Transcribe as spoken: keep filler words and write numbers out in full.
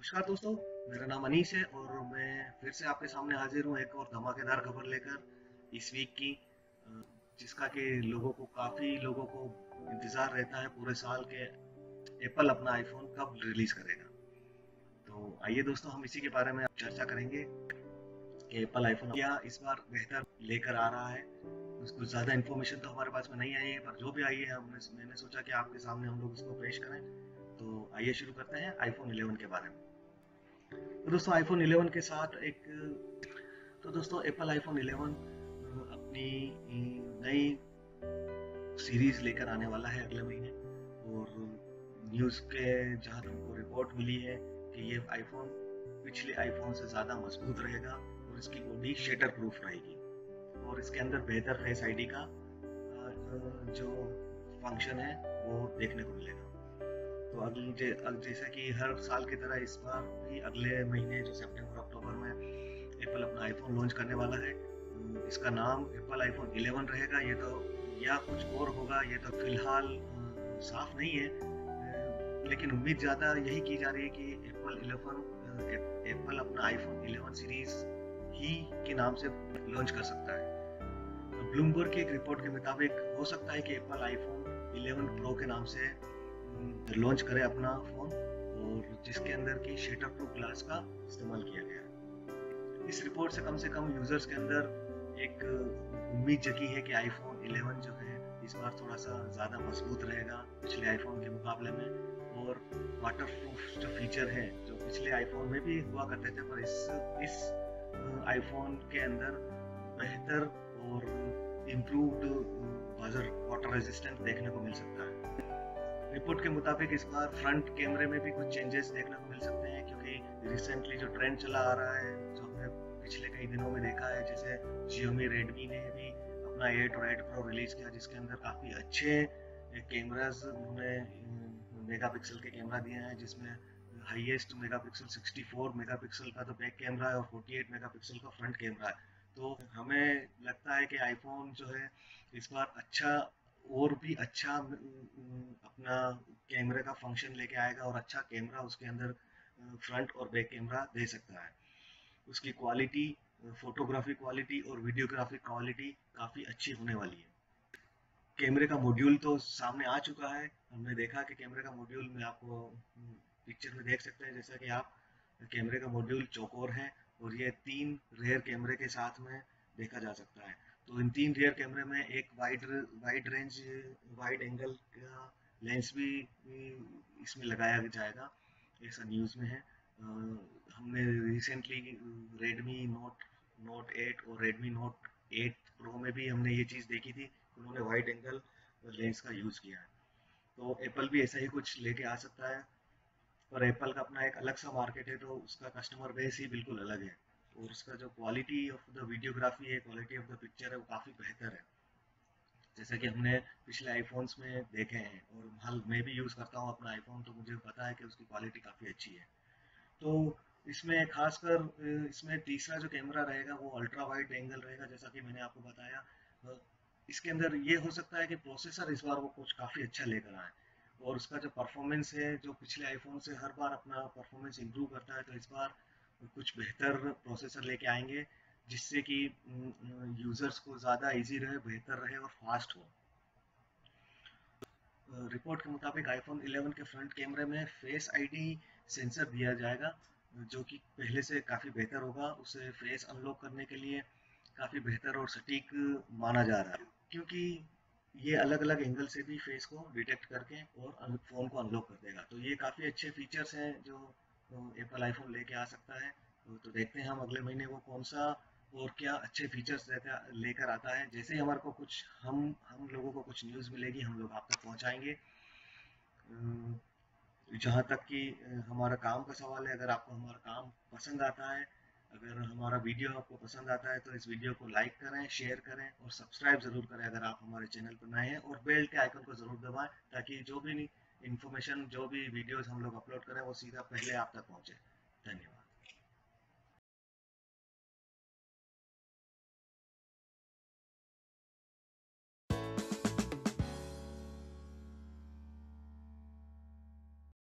नमस्कार दोस्तों, मेरा नाम अनीश है और मैं फिर से आपके सामने हाजिर हूँ एक और धमाकेदार खबर लेकर इस वीक की, अ, जिसका कि लोगों को काफ़ी लोगों को इंतज़ार रहता है पूरे साल के एप्पल अपना आईफोन कब रिलीज़ करेगा। तो आइए दोस्तों, हम इसी के बारे में चर्चा करेंगे कि एप्पल आईफोन क्या इस बार बेहतर लेकर आ रहा है। कुछ ज़्यादा इन्फॉर्मेशन तो हमारे पास में नहीं आई है, पर जो भी आई है हमने मैंने सोचा कि आपके सामने हम लोग इसको पेश करें। तो आइए शुरू करते हैं आईफोन इलेवन के बारे में। तो दोस्तों आईफोन इलेवन के साथ एक तो दोस्तों एप्पल आईफोन इलेवन अपनी नई सीरीज लेकर आने वाला है अगले महीने। और न्यूज़ के जहाँ हमको रिपोर्ट मिली है कि ये आईफोन पिछले आईफोन से ज़्यादा मजबूत रहेगा और इसकी बॉडी शेटर प्रूफ रहेगी और इसके अंदर बेहतर फेस आईडी का जो फंक्शन है वो देखने को मिलेगा। तो अगले जैसा कि हर साल की तरह इस बार भी अगले महीने जो सितंबर अक्टूबर में एप्पल अपना आईफोन लॉन्च करने वाला है। इसका नाम एप्पल आईफोन इलेवन रहेगा, ये तो या कुछ और होगा ये तो फिलहाल साफ नहीं है, लेकिन उम्मीद ज़्यादा यही की जा रही है कि एप्पल इलेवन एप्पल अपना आईफोन इलेवन सीरीज ही के नाम से लॉन्च कर सकता है। ब्लूमबर्ग की एक रिपोर्ट के मुताबिक हो सकता है कि एप्पल आईफोन इलेवन प्रो के नाम से लॉन्च करे अपना फोन, और जिसके अंदर की शेटर प्रूफ ग्लास का इस्तेमाल किया गया है। इस रिपोर्ट से कम से कम यूजर्स के अंदर एक उम्मीद जगी है कि आईफोन इलेवन जो है इस बार थोड़ा सा ज़्यादा मजबूत रहेगा पिछले आईफोन के मुकाबले में, और वाटर प्रूफ जो फीचर है जो पिछले आईफोन में भी हुआ करते थे, पर इस इस आईफोन के अंदर बेहतर और इम्प्रूव्ड बजर वाटर रेजिस्टेंट देखने को मिल सकता है। रिपोर्ट के मुताबिक इस बार फ्रंट कैमरे में भी कुछ चेंजेस देखने को मिल सकते हैं, क्योंकि रिसेंटली जो ट्रेंड चला आ रहा है जो हमने पिछले कई दिनों में देखा है, जैसे Xiaomi Redmi ने भी अपना एट और एट प्रो रिलीज किया जिसके अंदर काफ़ी अच्छे कैमराज उन्होंने मेगापिक्सल के कैमरा दिए हैं, जिसमें highest megapixel sixty four megapixel का तो बैक कैमरा है और फोर्टी एट मेगापिक्सल का फ्रंट कैमरा है। तो हमें लगता है कि आईफोन जो है इस बार अच्छा और भी अच्छा अपना कैमरे का फंक्शन लेके आएगा और अच्छा कैमरा उसके अंदर फ्रंट और बैक कैमरा दे सकता है। उसकी क्वालिटी, फोटोग्राफी क्वालिटी और वीडियोग्राफी क्वालिटी काफ़ी अच्छी होने वाली है। कैमरे का मॉड्यूल तो सामने आ चुका है, हमने देखा कि कैमरे का मॉड्यूल में आपको पिक्चर में देख सकते हैं, जैसा कि आप कैमरे का मॉड्यूल चौकोर है और ये तीन रेयर कैमरे के साथ में देखा जा सकता है। तो इन तीन रेयर कैमरे में एक wide wide range wide angle का लेंस भी इसमें लगाया जाएगा, ऐसा न्यूज़ में है। आ, हमने recently Redmi note note eight और रेडमी नोट एट प्रो में भी हमने ये चीज़ देखी थी, उन्होंने वाइड एंगल लेंस का यूज़ किया है। तो एप्पल भी ऐसा ही कुछ लेके आ सकता है, पर एप्पल का अपना एक अलग सा मार्केट है, तो उसका कस्टमर बेस ही बिल्कुल अलग है और उसका जो क्वालिटी ऑफ द वीडियोग्राफी है, क्वालिटी ऑफ द पिक्चर है, वो काफ़ी बेहतर है, जैसा कि हमने पिछले आईफोन्स में देखे हैं। और हाल मैं भी यूज़ करता हूँ अपना आईफोन, तो मुझे पता है कि उसकी क्वालिटी काफ़ी अच्छी है। तो इसमें खासकर इसमें तीसरा जो कैमरा रहेगा वो अल्ट्रा वाइड एंगल रहेगा, जैसा कि मैंने आपको बताया। इसके अंदर ये हो सकता है कि प्रोसेसर इस बार वो कुछ काफ़ी अच्छा लेकर आए, और उसका जो परफॉर्मेंस है जो पिछले आईफोन से हर बार अपना परफॉर्मेंस इंप्रूव करता है, तो इस बार कुछ बेहतर प्रोसेसर लेके आएंगे जिससे कि यूज़र्स को ज़्यादा इजी रहे, बेहतर रहे और फास्ट हो। रिपोर्ट के मुताबिक आईफोन इलेवन के फ्रंट कैमरे में फेस आईडी सेंसर दिया जाएगा, जो कि पहले से काफ़ी बेहतर होगा। उसे फेस अनलॉक करने के लिए काफ़ी बेहतर और सटीक माना जा रहा है, क्योंकि ये अलग अलग एंगल से भी फेस को डिटेक्ट करके और फ़ोन को अनलॉक कर देगा। तो ये काफ़ी अच्छे फीचर्स हैं जो एप्पल आईफोन लेके आ सकता है। तो देखते हैं हम अगले महीने वो कौन सा और क्या अच्छे फीचर्स लेकर आता है। जैसे ही हमारे को कुछ हम हम लोगों को कुछ न्यूज़ मिलेगी, हम लोग आप तक पहुंचाएंगे। जहाँ तक कि हमारा काम का सवाल है, अगर आपको हमारा काम पसंद आता है, अगर हमारा वीडियो आपको पसंद आता है, तो इस वीडियो को लाइक करें, शेयर करें और सब्सक्राइब ज़रूर करें अगर आप हमारे चैनल पर नए हैं, और बेल के आइकन को ज़रूर दबाएं ताकि जो भी इन्फॉर्मेशन, जो भी वीडियोज़ हम लोग अपलोड करें वो सीधा पहले आप तक पहुँचे। धन्यवाद।